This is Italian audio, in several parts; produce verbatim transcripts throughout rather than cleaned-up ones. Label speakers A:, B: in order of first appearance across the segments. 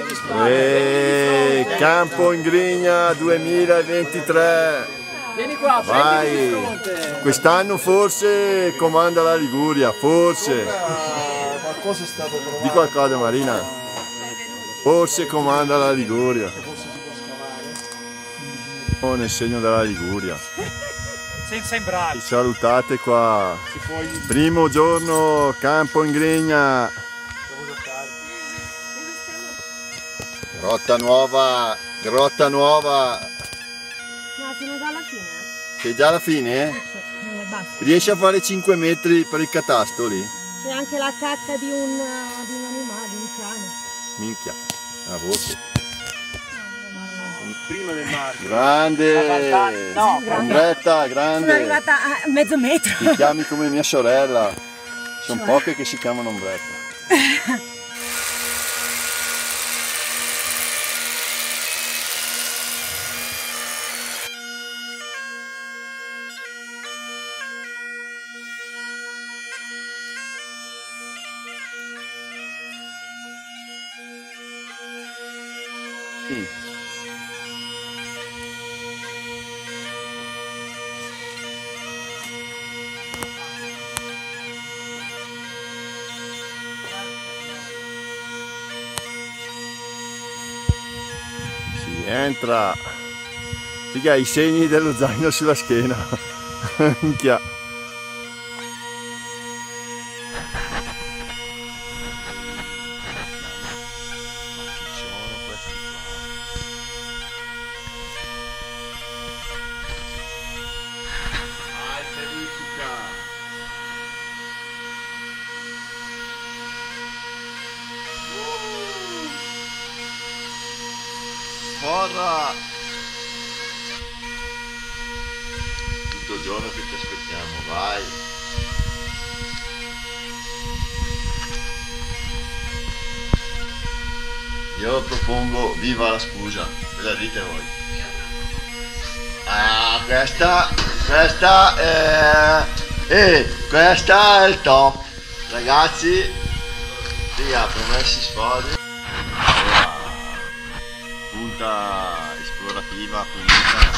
A: E Campo in Grigna duemilaventitré.
B: Vieni qua,
A: vai! Quest'anno forse comanda la Liguria, forse.
C: Qualcosa è stato trovato.
A: Di qualcosa Marina. Forse comanda la Liguria. Oh, nel segno della Liguria.
B: Senza imbraccio.
A: Ci salutate qua. Primo giorno Campo in Grigna. Grotta nuova, grotta nuova.
D: No, siamo già alla fine.
A: Che già alla fine?
D: Eh, basta.
A: Riesci a fare cinque metri per il catasto lì?
D: C'è anche la cacca di un, di un animale, di un cane.
A: Minchia, a voce.
B: Prima del mare.
A: Grande!
B: No,
A: Andretta, grande!
D: Sono arrivata a mezzo metro.
A: Ti chiami come mia sorella. Sono poche che si chiamano Ombretta. Sì. Si entra. Figa, i segni dello zaino sulla schiena. Minchia. Corra! Tutto il giorno che ti aspettiamo, vai! Io propongo viva la scusa, ve la dite voi? Ah, questa, questa è... Eh, questa è il top! Ragazzi, via, promessi sposi. Punta esplorativa finita.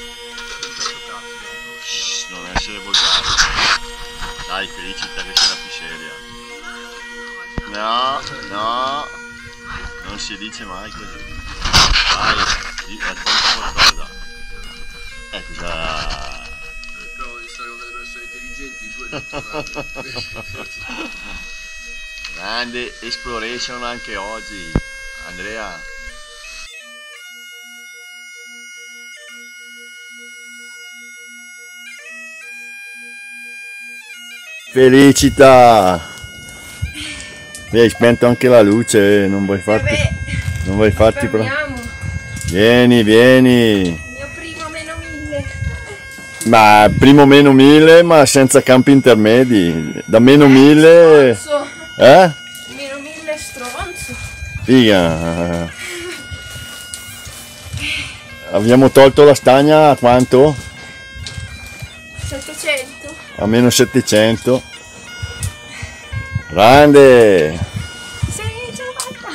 A: Shhh, non essere volgare. Dai, felicità che sia la più seria. No, no, non si dice mai così. Dai, racconta qualcosa. Eh, cosa...
C: Cercavo di stare con delle persone intelligenti, tu hai
A: Grande exploration anche oggi, Andrea. Felicità! Mi hai spento anche la luce, non vuoi farti, non vuoi farti pro... Vieni, vieni!
D: Il mio primo meno mille.
A: Ma primo meno mille, ma senza campi intermedi. Da meno mille...
D: Stronzo.
A: Eh?
D: Meno mille stronzo.
A: Figa! Abbiamo tolto la stagna a quanto?
D: settecento.
A: A meno settecento. Grande!
D: Sì, ce l'ho fatta.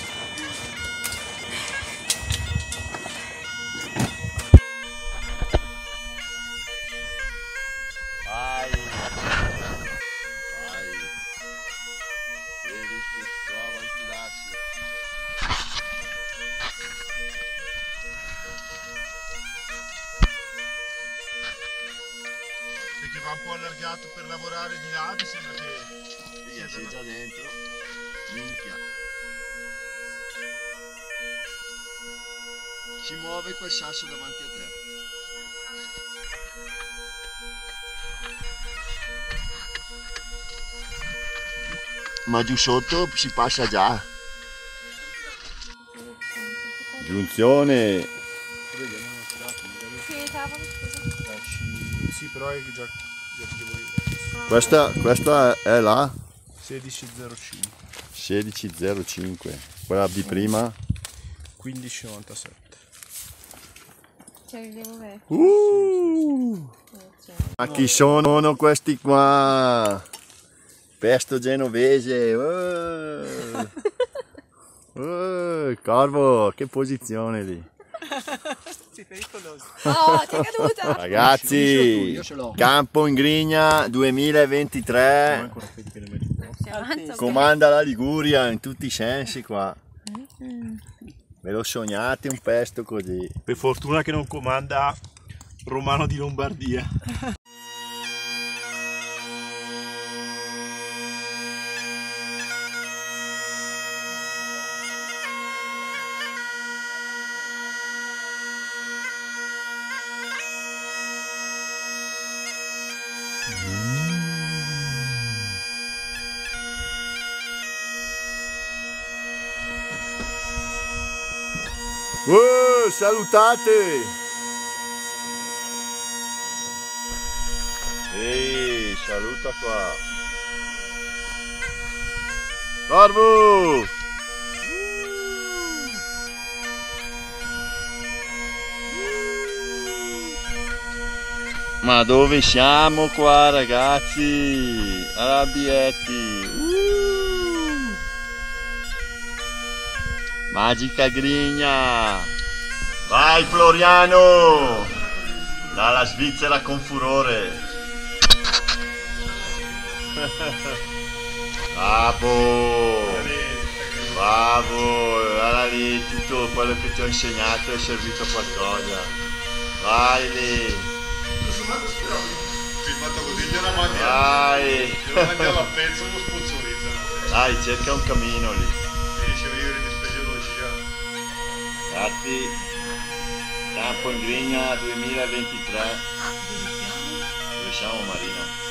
A: Vai! Vai! Vedi che prova a infilarsi.
C: Perché va un po' allargato per lavorare di là, mi sembra che...
A: Via, sei già dentro. Minchia. Si muove quel sasso davanti a te. Ma giù sotto si passa già. Giunzione.
D: Sì, stavo scusa.
C: Sì, però è già...
A: Questa, questa è la
C: sedici zero cinque.
A: sedici zero cinque. Quella di prima.
C: quindici novantasette.
D: Cioè, devo vedere.
A: Uh! Ma chi sono questi qua? Pesto genovese. Uh! Uh! Eh, Corvo, che posizione lì.
B: Sei pericoloso.
D: Oh, ti è caduta!
A: Ragazzi, Campo Ingrigna duemilaventitré, comanda la Liguria in tutti i sensi qua. Ve lo sognate un pesto così?
E: Per fortuna che non comanda Romano di Lombardia.
A: Oh, salutate! Ehi, saluta qua! Corvo! Ma dove siamo qua, ragazzi? Arrabbietti! Uh! Magica Grigna! Vai Floriano! Dalla Svizzera con furore! Bravo! Bravo! Guarda lì, tutto quello che ti ho insegnato è servito a qualcosa! Vai lì!
C: Filmato così gliela mandiamo.
A: Vai!
C: Gliela mandiamo a pezzo, lo sponsorizzano.
A: Dai, cerca un cammino lì!
C: Finisce a vivere di speleologia.
A: Ragazzi, Campo Ingrigna duemilaventitré. Dove siamo, Marina?